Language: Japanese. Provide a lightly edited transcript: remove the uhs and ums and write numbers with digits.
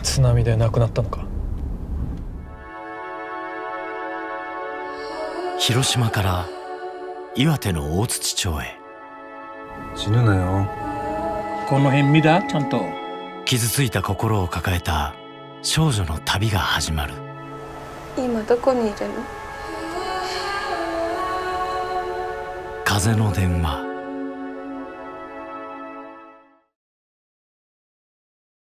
津波で亡くなったのか。 広島から岩手の大槌町へ。 死ぬなよ。 この辺見た？ちゃんと。 傷ついた心を抱えた少女の旅が始まる。 今どこにいるの？ 風の電話。